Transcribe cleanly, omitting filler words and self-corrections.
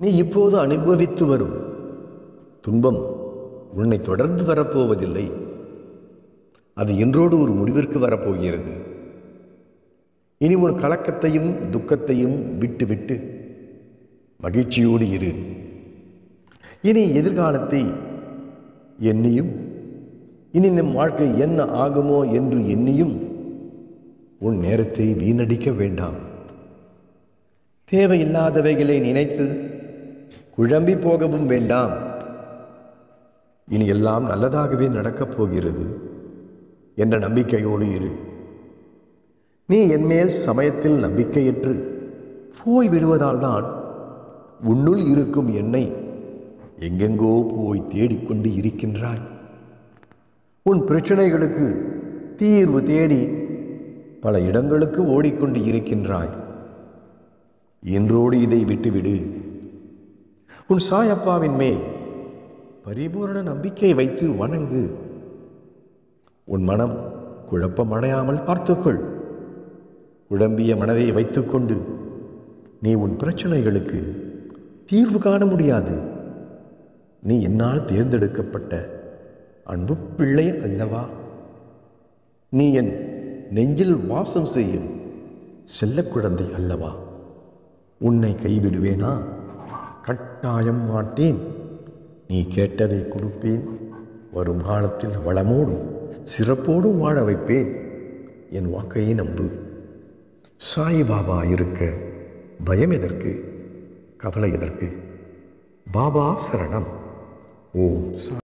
நீ இப்போது அனுபவித்து வரும் துன்பம் உன்னை தொடர்ந்து வரப்போவதில்லை. அது இன்றோடு ஒரு முடிவிற்கு வரப்போகிறது. இனி உன் கலக்கத்தையும் துக்கத்தையும் விட்டு விட்டு மகிழ்ச்சியோடு இரு. இனி எதிர்காலத்தை எண்ணியும் இனி நம் வாழ்க்கை என்ன ஆகுமோ என்று எண்ணியும் உன் நேரத்தை வீணடிக்க வேண்டாம். தேவையில்லாதவைகளை நினைத்து குழம்பி போகவும் வேண்டாம். இனி எல்லாம் நல்லதாகவே நடக்கப் போகிறது என்ற நம்பிக்கையோடு இரு. நீ என்மேல் சமயத்தில் நம்பிக்கையற்று போய்விடுவதால் தான் உன்னுள் இருக்கும் என்னை எங்கெங்கோ போய் தேடிக்கொண்டு இருக்கின்றாய். உன் பிரச்சனைகளுக்கு தீர்வு தேடி பல இடங்களுக்கு ஓடிக்கொண்டு இருக்கின்றாய். இன்றோடு இதை விட்டுவிடு. உன் சாயப்பாவின் மேல் பரிபூரண நம்பிக்கை வைத்து வணங்கு. உன் மனம் குழப்பமடையாமல் பார்த்துக்கொள். குழம்பிய மனதை வைத்துக்கொண்டு நீ உன் பிரச்சனைகளுக்கு தீர்வு காண முடியாது. நீ என்னால் தேர்ந்தெடுக்கப்பட்ட அன்பு பிள்ளை அல்லவா? நீ என் நெஞ்சில் வாசம் செய்யும் செல்ல குழந்தை அல்லவா? உன்னை கைவிடுவேனா? கட்டாயம் மாட்டேன். நீ கேட்டதை கொடுப்பேன். வரும் காலத்தில் வளமோடும் சிறப்போடும் வாழ வைப்பேன். என் வாக்கையை நம்பு. சாய்பாபா இருக்க பயம் எதற்கு? கவலை எதற்கு? பாபா சரணம். ஓம்